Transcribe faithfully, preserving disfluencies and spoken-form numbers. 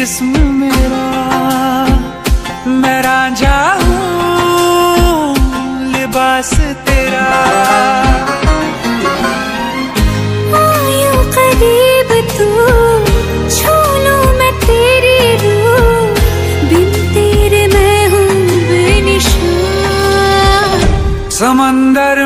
जिस्म मेरा, मैं रांझा हूँ लिबास तेरा। आयूं करीब तू, छू लूं मैं तेरी रूह, बिन तेरे मैं हूँ बेनिशान। समंदर